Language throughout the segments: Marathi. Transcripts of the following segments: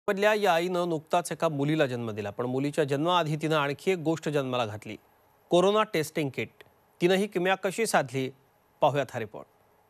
मधल्या या आईनं नुकताच एका मुलीला जन्म दिला, पण मुलीच्या जन्माआधी तिनं आणखी एक गोष्ट जन्माला घातली, कोरोना टेस्टिंग किट। तिनं ही किमया कशी साधली, पाहूयात हा रिपोर्ट।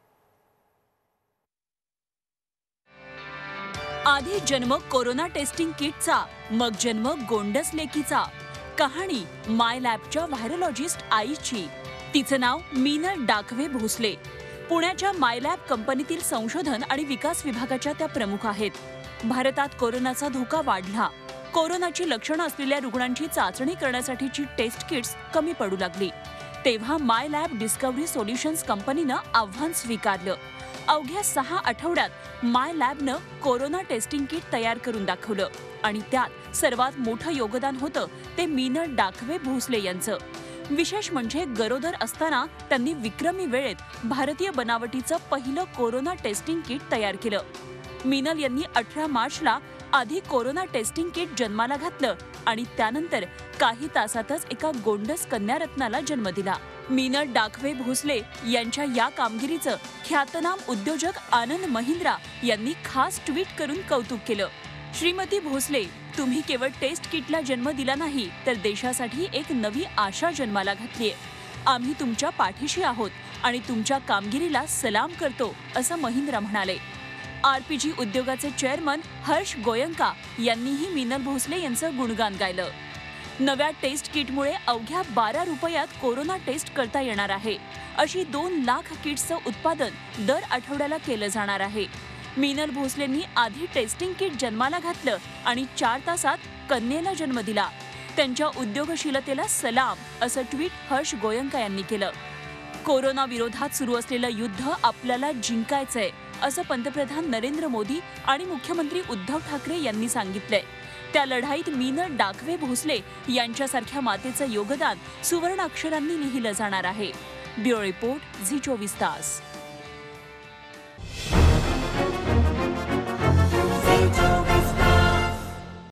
आधी जन्म कोरोना टेस्टिंग किटचा, मग जन्म गोंडस लेकीचा। कहाणी माय लॅबच्या व्हायरोलॉजिस्ट आईची। तिचं नाव मीनल डाकवे भोसले। पुण्याच्या माय लॅब कंपनीतील संशोधन आणि विकास विभागाच्या त्या प्रमुख आहेत। भारतात कोरोनाचा धोका वाढला, कोरोनाची लक्षणं असलेल्या रुग्णांची चाचणी करण्यासाठीची टेस्ट किट्स कमी पडू लागली। तेव्हा माय लॅब डिस्कव्हरी सोल्युशन्स कंपनीनं आव्हान स्वीकारलं। अवघ्या 6 आठवड्यात माय लॅबनं कोरोना टेस्टिंग किट तयार करून दाखवलं आणि त्यात सर्वात मोठं योगदान होतं ते मीनल डाकवे भोसले यांचं। विशेष म्हणजे गरोदर असताना त्यांनी विक्रमी वेळेत भारतीय बनावटीचं पहिलं कोरोना टेस्टिंग किट तयार केलं। मीनल यांनी 18 मार्चला आधी कोरोना टेस्टिंग किट जन्माला घातलं आणि त्यानंतर काही तासातच एका गोंडस कन्यारत्नाला जन्म दिला। मीनल डाकवे भोसले यांच्या या कामगिरीचं ख्यातनाम उद्योजक आनंद महिंद्रा यांनी खास ट्विट करून कौतुक केलं। श्रीमती भोसले, तुम्ही केवळ टेस्ट किटला जन्म दिला नाही, तर देशासाठी एक नवी आशा जन्माला घातलीये। आम्ही तुमच्या पाठीशी आहोत आणि तुमच्या कामगिरीला सलाम करतो, असं महिंद्रा म्हणाले। आरपीजी उद्योगाचे चेअरमन हर्ष गोयंका यांनीही मीनल भोसले यांचं गुणगान गायलं। नव्या टेस्ट किटमुळे अवघ्या 12 रुपयात कोरोना टेस्ट करता येणार आहे। अशी 2 लाख किट्सचं उत्पादन दर आठवड्याला केलं जाणार आहे। मीनल भोसलेंनी आधी टेस्टिंग किट जन्माला घातलं आणि 4 तासात कन्येला जन्म दिला। त्यांच्या उद्योगशीलतेला सलाम, असं ट्विट हर्ष गोयंका यांनी केलं। कोरोना विरोधात सुरू असलेलं युद्ध आपल्याला जिंकायचंय, असं पंतप्रधान नरेंद्र मोदी आणि मुख्यमंत्री उद्धव ठाकरे यांनी सांगितलंय। त्या लढाईत मीनल डाकवे भोसले यांच्यासारख्या मातेचं योगदान सुवर्ण अक्षरांनी लिहिलं जाणार आहे। ब्युरो रिपोर्ट, झी 24 तास।